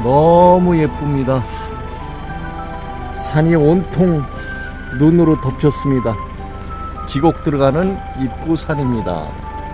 너무 예쁩니다. 산이 온통 눈으로 덮였습니다. 기곡 들어가는 입구산입니다.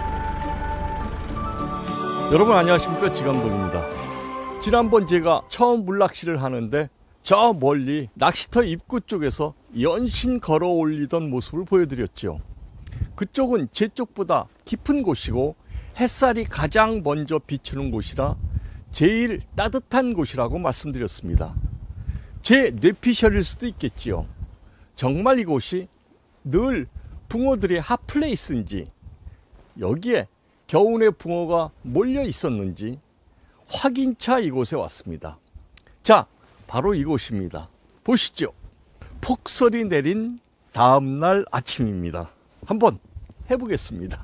여러분 안녕하십니까, 지감독입니다. 지난번 제가 처음 물낚시를 하는데 저 멀리 낚시터 입구 쪽에서 연신 걸어 올리던 모습을 보여드렸죠. 그쪽은 제 쪽보다 깊은 곳이고 햇살이 가장 먼저 비추는 곳이라 제일 따뜻한 곳이라고 말씀드렸습니다. 제 뇌피셜일 수도 있겠지요. 정말 이곳이 늘 붕어들의 핫플레이스인지, 여기에 겨우내 붕어가 몰려 있었는지 확인차 이곳에 왔습니다. 자, 바로 이곳입니다. 보시죠. 폭설이 내린 다음날 아침입니다. 한번 해보겠습니다.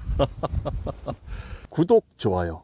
구독, 좋아요.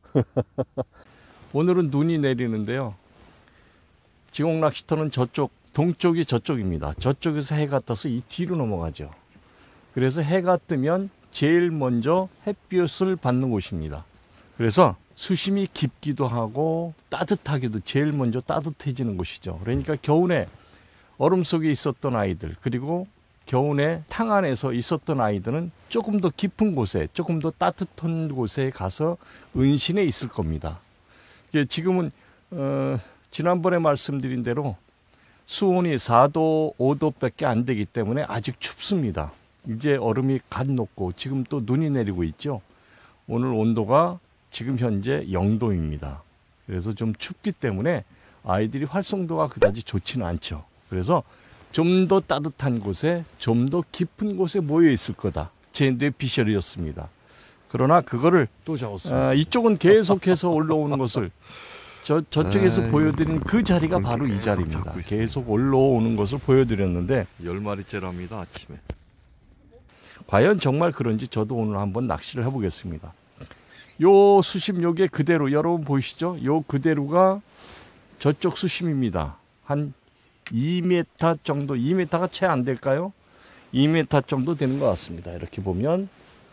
오늘은 눈이 내리는데요. 지곡 낚시터는 저쪽, 동쪽이 저쪽입니다. 저쪽에서 해가 떠서 이 뒤로 넘어가죠. 그래서 해가 뜨면 제일 먼저 햇볕을 받는 곳입니다. 그래서 수심이 깊기도 하고 따뜻하기도 제일 먼저 따뜻해지는 곳이죠. 그러니까 겨우내 얼음 속에 있었던 아이들, 그리고 겨우내 탕 안에서 있었던 아이들은 조금 더 깊은 곳에, 조금 더 따뜻한 곳에 가서 은신해 있을 겁니다. 지금은 지난번에 말씀드린 대로 수온이 4도, 5도밖에 안 되기 때문에 아직 춥습니다. 이제 얼음이 갓 녹고 지금 또 눈이 내리고 있죠. 오늘 온도가 지금 현재 0도입니다. 그래서 좀 춥기 때문에 아이들이 활성도가 그다지 좋지는 않죠. 그래서 좀 더 따뜻한 곳에, 좀 더 깊은 곳에 모여 있을 거다. 제 뇌피셜이었습니다. 그러나 그거를 또 잡았어요. 이쪽은 계속해서 올라오는 것을 저쪽에서 보여드린 그 자리가 바로 이 자리입니다. 계속 올라오는 것을 보여드렸는데 10마리째랍니다, 아침에. 과연 정말 그런지 저도 오늘 한번 낚시를 해보겠습니다. 요 수심 요게 그대로, 여러분 보이시죠? 요 그대로가 저쪽 수심입니다. 한 2m 정도, 2m가 채 안 될까요? 2m 정도 되는 것 같습니다. 이렇게 보면.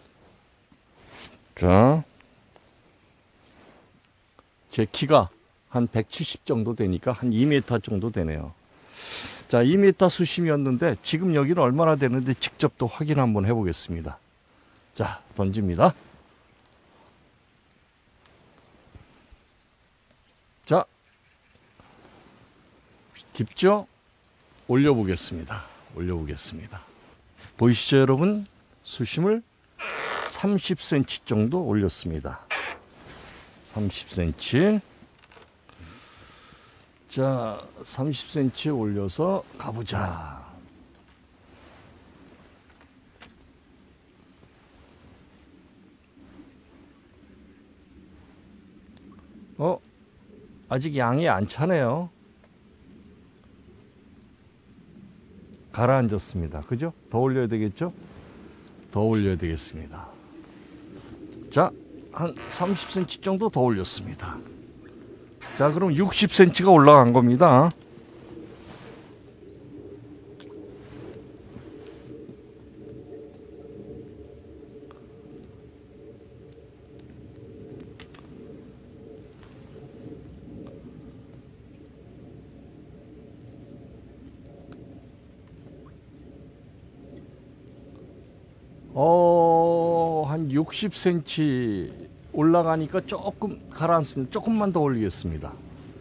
자, 제 키가 한 170 정도 되니까 한 2m 정도 되네요. 자, 2m 수심이었는데 지금 여기는 얼마나 되는지 직접 또 확인 한번 해보겠습니다. 자, 던집니다. 자, 깊죠? 올려보겠습니다. 보이시죠, 여러분? 수심을 30cm 정도 올렸습니다. 30cm. 자, 30cm 올려서 가보자. 아직 양이 안 차네요. 가라앉았습니다. 그죠? 더 올려야 되겠죠? 더 올려야 되겠습니다. 자, 한 30cm 정도 더 올렸습니다. 자, 그럼 60cm가 올라간 겁니다. 한 60cm 올라가니까 조금 가라앉습니다. 조금만 더 올리겠습니다.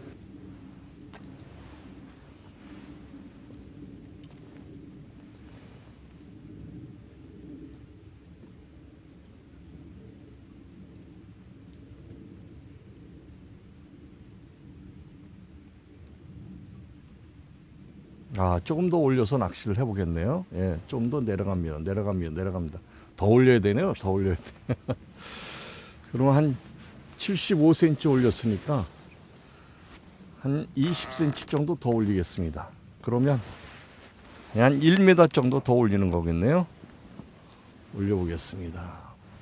조금 더 올려서 낚시를 해보겠네요. 예, 좀 더 내려갑니다. 더 올려야 되네요. 더 올려야 돼. 그럼 한 75cm 올렸으니까 한 20cm 정도 더 올리겠습니다. 그러면 한 1m 정도 더 올리는 거겠네요. 올려보겠습니다.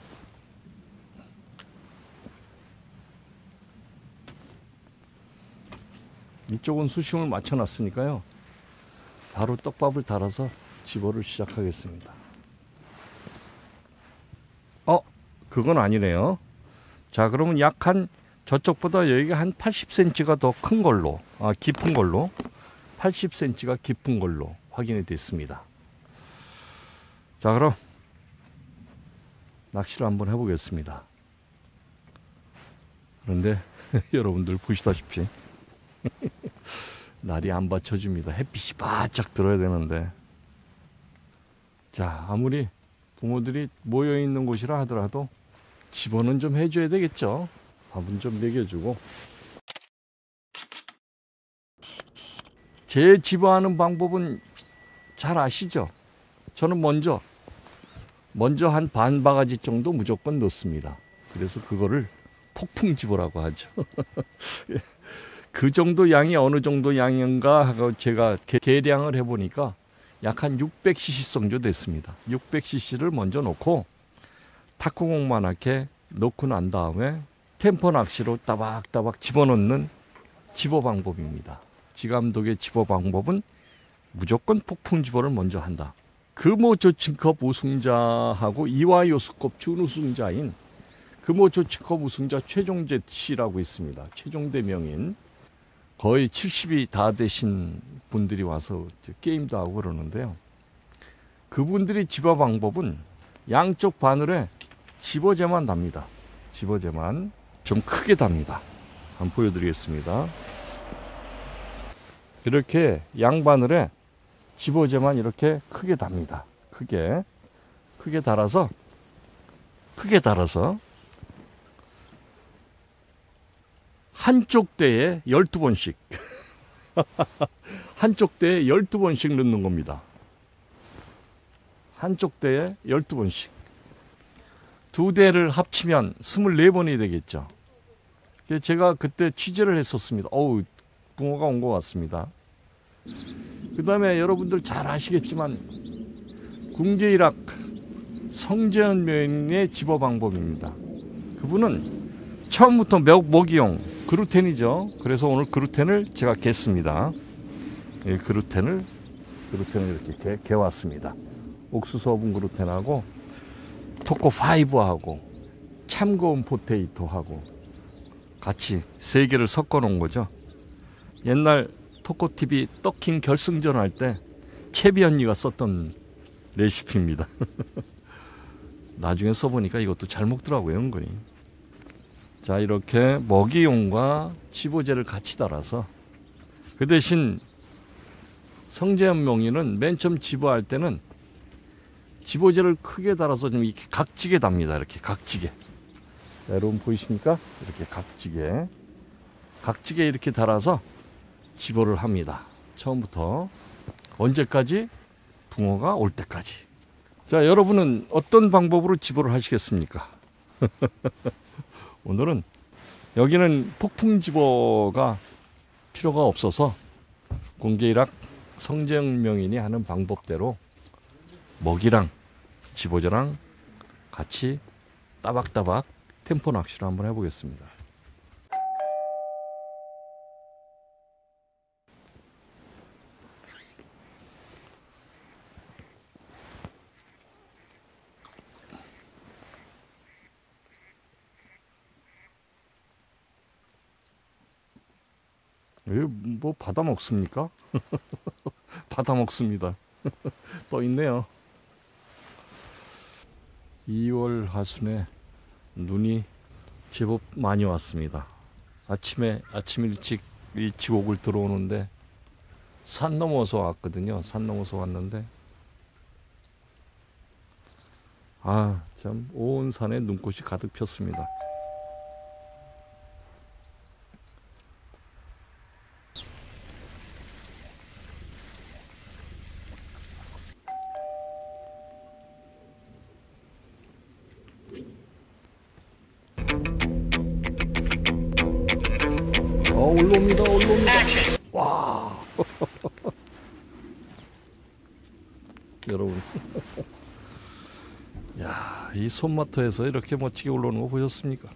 이쪽은 수심을 맞춰놨으니까요. 바로 떡밥을 달아서 집어를 시작하겠습니다. 그건 아니네요. 자, 그러면 약 한 저쪽보다 여기가 한 80cm가 더 큰 걸로, 깊은 걸로, 80cm가 깊은 걸로 확인이 됐습니다. 자, 그럼 낚시를 한번 해보겠습니다. 그런데 여러분들 보시다시피 날이 안 받쳐줍니다. 햇빛이 바짝 들어야 되는데, 자, 아무리 부모들이 모여있는 곳이라 하더라도 집어는 좀 해줘야 되겠죠. 밥은 좀 먹여주고. 제 집어하는 방법은 잘 아시죠? 저는 먼저 한 반 바가지 정도 무조건 넣습니다. 그래서 그거를 폭풍집어라고 하죠. 그 정도 양이 어느 정도 양인가 하고 제가 계량을 해보니까 약 한 600cc 정도 됐습니다. 600cc를 먼저 넣고 탁구공만하게 넣고 난 다음에 템포 낚시로 따박따박 집어넣는 집어 방법입니다. 지감독의 집어 방법은 무조건 폭풍 집어를 먼저 한다. 금호조친컵 우승자하고 이화요수컵 준우승자인 금호조친컵 우승자 최종재 씨라고 있습니다. 최종대 명인. 거의 70이 다 되신 분들이 와서 게임도 하고 그러는데요. 그분들이 집어 방법은 양쪽 바늘에 집어제만 답니다. 집어제만 좀 크게 답니다. 한번 보여드리겠습니다. 이렇게 양바늘에 집어제만 이렇게 크게 답니다. 크게 달아서 한쪽 대에 12번씩 한쪽 대에 12번씩 넣는 겁니다. 한쪽 대에 12번씩. 두 대를 합치면 24번이 되겠죠. 제가 그때 취재를 했었습니다. 어우, 붕어가 온 것 같습니다. 그 다음에 여러분들 잘 아시겠지만 궁제일학 성재현 묘인의 집어 방법입니다. 그분은 처음부터 먹이용 그루텐이죠. 그래서 오늘 그루텐을 제가 갰습니다. 예, 그루텐을 이렇게 개왔습니다. 옥수수 어분 그루텐하고 토코5하고 참고운 포테이토하고 같이 세 개를 섞어 놓은 거죠. 옛날 토코TV 떡킹 결승전 할 때 채비 언니가 썼던 레시피입니다. 나중에 써보니까 이것도 잘 먹더라고요, 은근히. 자, 이렇게 먹이용과 집어제를 같이 달아서, 그 대신 성재현 명인은 맨 처음 집어할 때는 집어제를 크게 달아서 좀 이렇게 각지게 답니다. 이렇게 각지게. 자, 여러분 보이십니까? 이렇게 각지게 이렇게 달아서 집어를 합니다. 처음부터 언제까지? 붕어가 올 때까지. 자, 여러분은 어떤 방법으로 집어를 하시겠습니까? 오늘은 여기는 폭풍 집어가 필요가 없어서 공개일학 성재현 명인이 하는 방법대로 먹이랑 집어제랑 같이 따박따박 템포 낚시를 한번 해보겠습니다. 여기 뭐 받아 먹습니까? 받아 먹습니다. 또 있네요. 2월 하순에 눈이 제법 많이 왔습니다. 아침 일찍 옥을 들어오는데 산 넘어서 왔거든요. 산 넘어서 왔는데 참 온 산에 눈꽃이 가득 폈습니다. 올라옵니다. 와. 여러분. 야, 이 손마터에서 이렇게 멋지게 올라오는 거 보셨습니까?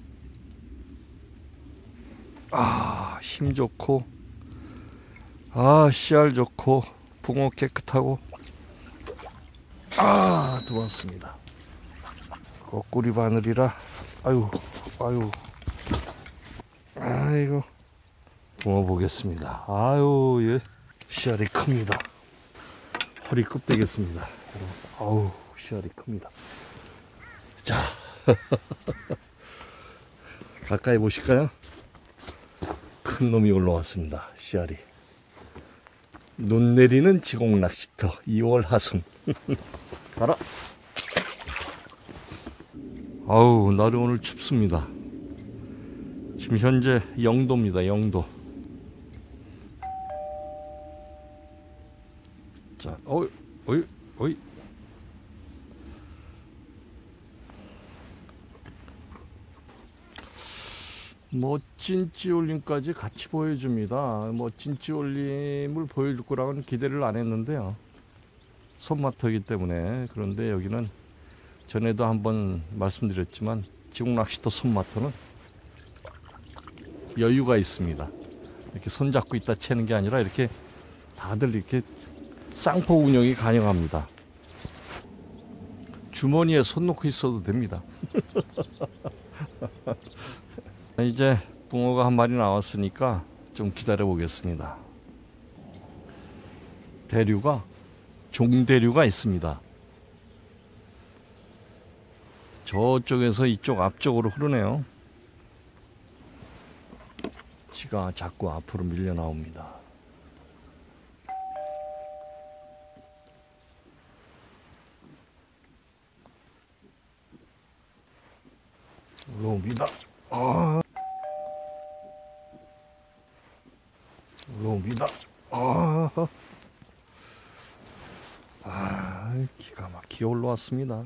힘 좋고, 씨알 좋고, 붕어 깨끗하고, 들어왔습니다. 거꾸리 바늘이라, 아유. 아이고, 붕어 보겠습니다. 아유, 예, 씨알이 큽니다. 허리급 되겠습니다. 아우, 씨알이 큽니다. 자, 가까이 보실까요? 큰 놈이 올라왔습니다. 씨알이. 눈 내리는 지공 낚시터 2월 하순. 가라. 아우, 날이 오늘 춥습니다. 지금 현재 0도입니다. 0도. 자, 어이, 어이, 어이. 멋진 찌올림까지 같이 보여줍니다. 멋진 찌올림을 보여줄 거라고는 기대를 안 했는데요. 손마터이기 때문에. 그런데 여기는 전에도 한번 말씀드렸지만 지공낚시터 손마터는 여유가 있습니다. 이렇게 손잡고 있다 채는 게 아니라 이렇게 다들 이렇게 쌍포 운영이 가능합니다. 주머니에 손 놓고 있어도 됩니다. 이제 붕어가 한 마리 나왔으니까 좀 기다려 보겠습니다. 대류가 종대류가 있습니다. 저쪽에서 이쪽 앞쪽으로 흐르네요. 지가 자꾸 앞으로 밀려 나옵니다. 올라옵니다. 올라옵니다. 기가 막히게 올라왔습니다.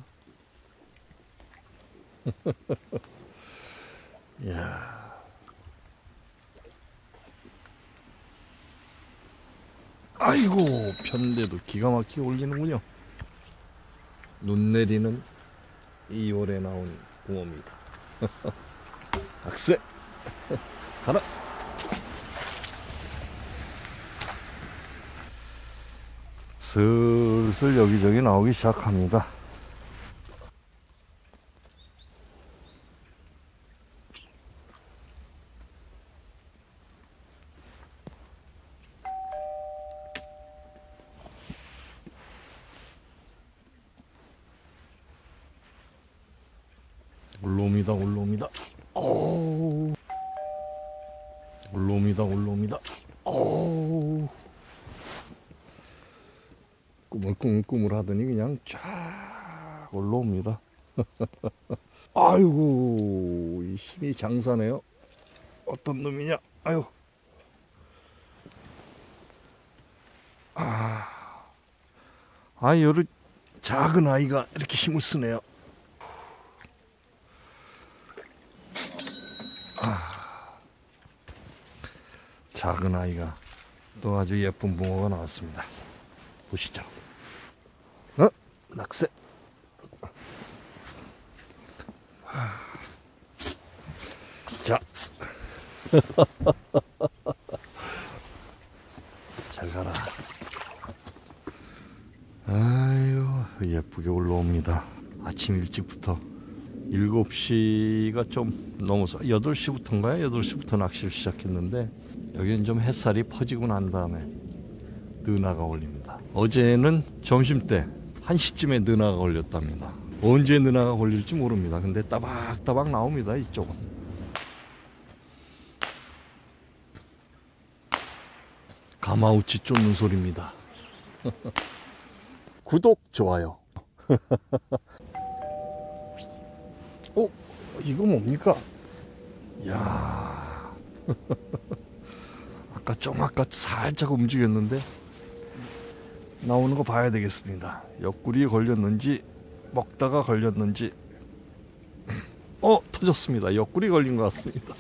이야. 아이고, 편데도 기가 막히게 올리는군요. 눈 내리는 2월에 나온 붕어입니다. 악세. 가라. 슬슬 여기저기 나오기 시작합니다. 올라옵니다. 올라옵니다. 오. 올라옵니다. 올라옵니다. 오. 꾸물꾸물 하더니 그냥 쫙 올라옵니다. 아이고, 이 힘이 장사네요. 어떤 놈이냐? 아유. 여러 작은 아이가 이렇게 힘을 쓰네요. 작은 아이가 또 아주 예쁜 붕어가 나왔습니다. 보시죠. 낙새. 자. 잘 가라. 아유, 예쁘게 올라옵니다. 아침 일찍부터 7시가 좀 넘어서 8시부터인가요? 8시부터 낚시를 시작했는데 여기는 좀 햇살이 퍼지고 난 다음에 느나가 올립니다. 어제는 점심때 1시쯤에 느나가 걸렸답니다. 언제 느나가 걸릴지 모릅니다. 근데 따박따박 나옵니다. 이쪽은. 가마우치 쫓는 소리입니다. 구독, 좋아요. 이거 뭡니까? 이야. 아까 살짝 움직였는데 나오는 거 봐야 되겠습니다. 옆구리에 걸렸는지 먹다가 걸렸는지. 터졌습니다. 옆구리 걸린 것 같습니다.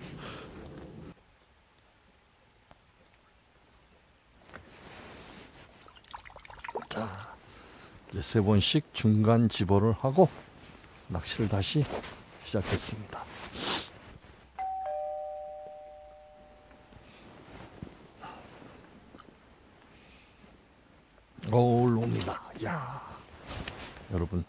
자, 이제 3번씩 중간 집어를 하고 낚시를 다시 시작했습니다. 올라옵니다. 야, 여러분,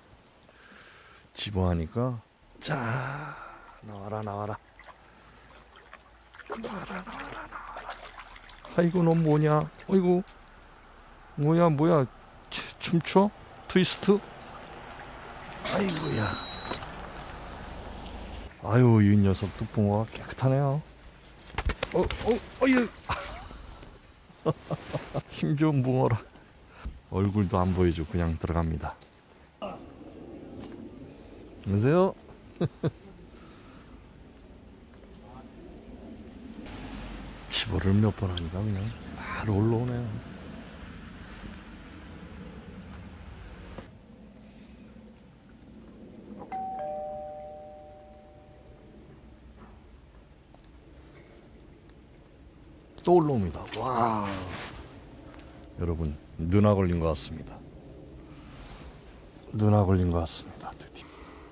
집어하니까 자, 나와라. 아이고 너 뭐냐? 아이고 뭐야? 춤춰? 트위스트? 아이고야. 아유 이 녀석도 붕어가 깨끗하네요. 어유. 힘 좋은 붕어라. 얼굴도 안 보여주고 그냥 들어갑니다. 안녕하세요. 집어를 몇 번 하니까 그냥 바로 올라오네요. 또 올라옵니다. 와, 여러분 누나 걸린 것 같습니다. 누나 걸린 것 같습니다. 드디어.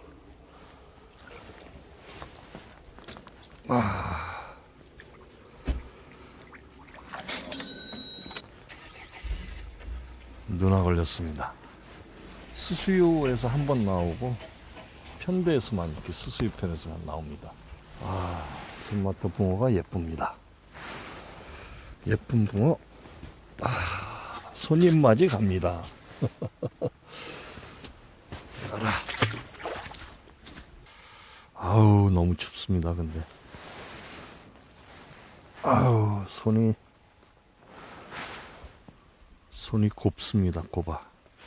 누나 걸렸습니다. 수수유에서 한 번 나오고 편대에서만 이렇게 수수유 편에서만 나옵니다. 손마터 붕어가 예쁩니다. 예쁜 붕어. 손님 맞이 갑니다. 가라. 아우 너무 춥습니다. 근데 아우 손이 곱습니다. 곱아.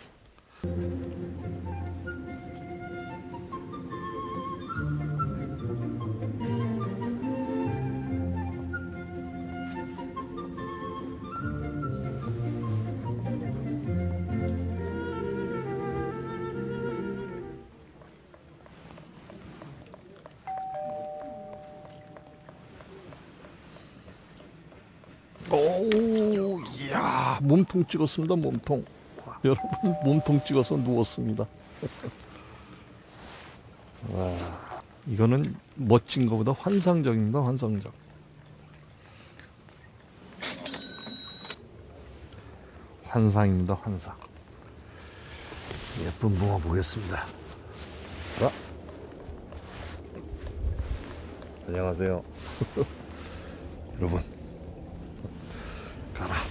오, 이야, 몸통 찍었습니다. 몸통. 여러분, 몸통 찍어서 누웠습니다. 와, 이거는 멋진 것보다 환상적입니다. 환상적. 환상입니다. 환상. 예쁜 붕어 보겠습니다. 자. 안녕하세요. 여러분. 가라.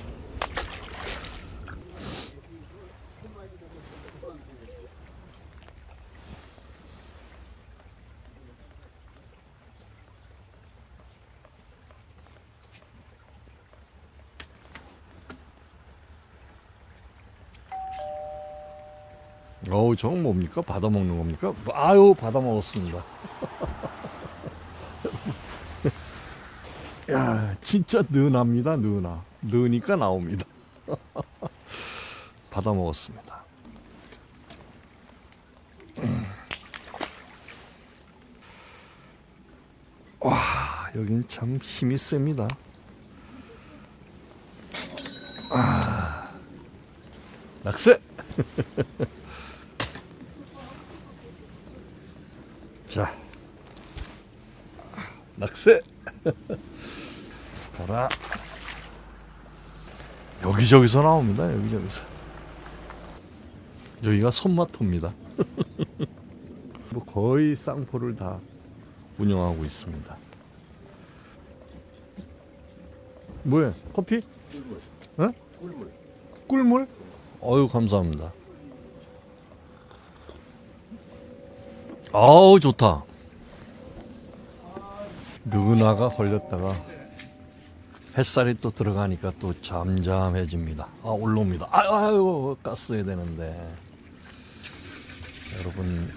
어우, 저건 뭡니까? 받아 먹는 겁니까? 아유, 받아 먹었습니다. 야, 진짜 느납니다, 느나. 느니까 나옵니다. 받아 먹었습니다. 와, 여긴 참 힘이 셉니다. 낙세! 자, 낙세! 가라. 여기저기서 나옵니다. 여기저기서. 여기가 손마토입니다. 뭐 거의 쌍포를 다 운영하고 있습니다. 뭐야? 커피? 꿀물. 어? 꿀물. 꿀물? 어유 감사합니다. 아우 좋다. 누나가 걸렸다가 햇살이 또 들어가니까 또 잠잠해집니다. 올라옵니다. 아유 깠어야 되는데 여러분.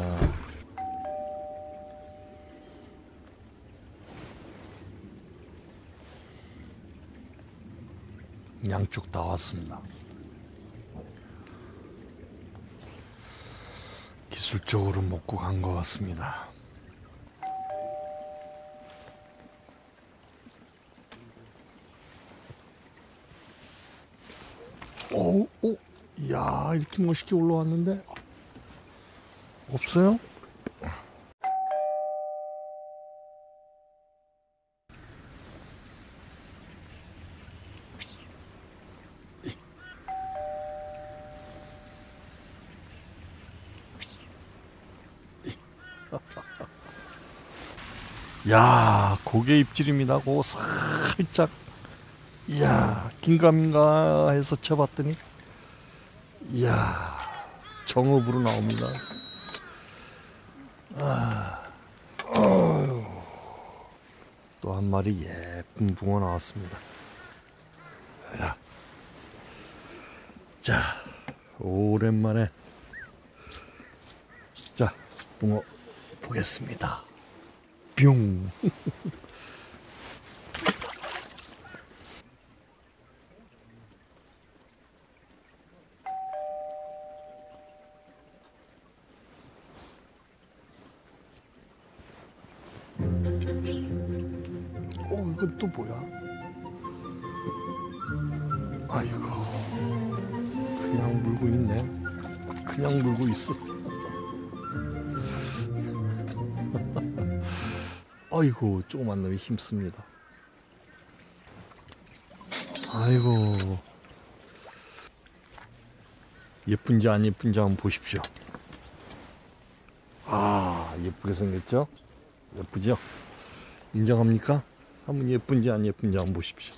양쪽 다 왔습니다. 기술적으로 먹고 간 것 같습니다. 오, 이야, 이렇게 멋있게 올라왔는데 없어요? 야, 고개 입질입니다. 고 살짝, 이야, 긴가민가 해서 쳐봤더니, 이야, 정읍으로 나옵니다. 또 한 마리 예쁜 붕어 나왔습니다. 야. 자, 오랜만에, 자, 붕어 보겠습니다. 뿅. 이건 또 뭐야? 아이고, 그냥 물고 있네. 그냥 물고 있어. 아이고, 조그만 놈이 힘씁니다. 아이고, 예쁜지 안 예쁜지 한번 보십시오. 아, 예쁘게 생겼죠? 예쁘죠? 인정합니까? 한번 예쁜지 안 예쁜지 한번 보십시오.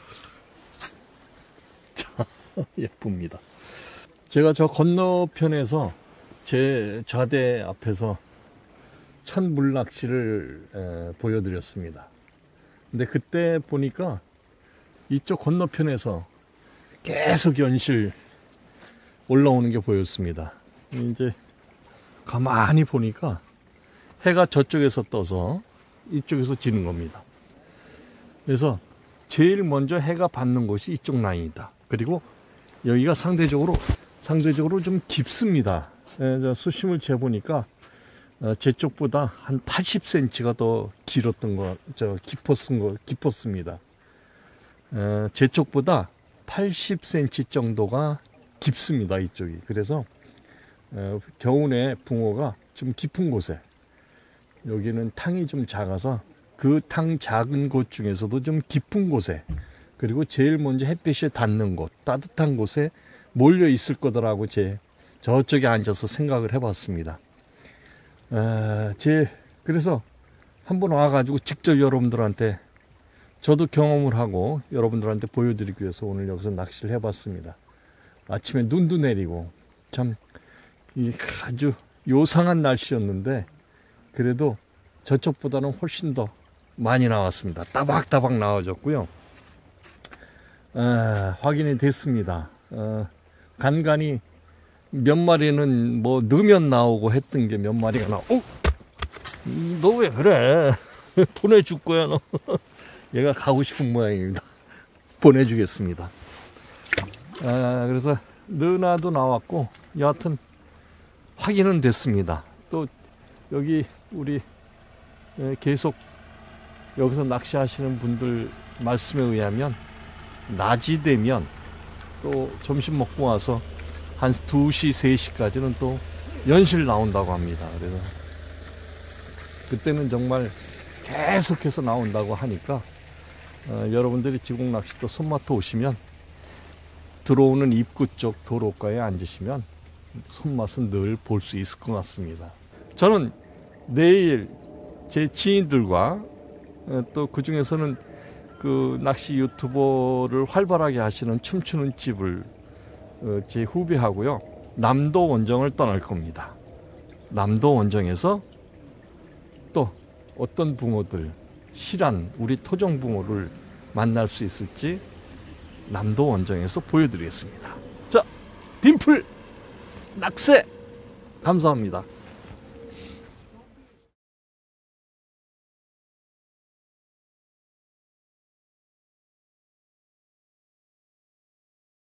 자, 예쁩니다. 제가 저 건너편에서 제 좌대 앞에서 첫 물낚시를 보여드렸습니다. 근데 그때 보니까 이쪽 건너편에서 계속 연실 올라오는 게 보였습니다. 이제 가만히 보니까 해가 저쪽에서 떠서 이쪽에서 지는 겁니다. 그래서 제일 먼저 해가 받는 곳이 이쪽 라인이다. 그리고 여기가 상대적으로 좀 깊습니다. 수심을 재보니까 제 쪽보다 한 80cm가 더 길었던 깊었습니다. 제 쪽보다 80cm 정도가 깊습니다. 이쪽이. 그래서 겨우내 붕어가 좀 깊은 곳에, 여기는 탕이 좀 작아서 그 탕 작은 곳 중에서도 좀 깊은 곳에, 그리고 제일 먼저 햇빛이 닿는 곳, 따뜻한 곳에 몰려 있을 거더라고 저쪽에 앉아서 생각을 해봤습니다. 그래서 한번 와가지고 직접 여러분들한테, 저도 경험을 하고 여러분들한테 보여드리기 위해서 오늘 여기서 낚시를 해봤습니다. 아침에 눈도 내리고 참 아주 요상한 날씨였는데 그래도 저쪽보다는 훨씬 더 많이 나왔습니다. 따박따박 나와줬고요. 확인이 됐습니다. 간간히 몇 마리는 뭐 넣으면 나오고 했던 게 몇 마리가 너 왜 그래? 보내줄 거야 너. 얘가 가고 싶은 모양입니다. 보내주겠습니다. 그래서 너나도 나왔고 여하튼 확인은 됐습니다. 또 여기 우리 계속 여기서 낚시하시는 분들 말씀에 의하면 낮이 되면 또 점심 먹고 와서 한 2시, 3시까지는 또 연실 나온다고 합니다. 그래서 그때는 정말 계속해서 나온다고 하니까 여러분들이 지공낚시터 손마터 오시면 들어오는 입구 쪽 도로가에 앉으시면 손맛은 늘 볼 수 있을 것 같습니다. 저는 내일 제 지인들과 또 그 중에서는 그 낚시 유튜버를 활발하게 하시는 춤추는 집을 제 후배하고요, 남도 원정을 떠날 겁니다. 남도 원정에서 또 어떤 붕어들, 실한 우리 토종 붕어를 만날 수 있을지 남도 원정에서 보여드리겠습니다. 자, 딤플 낚시 감사합니다.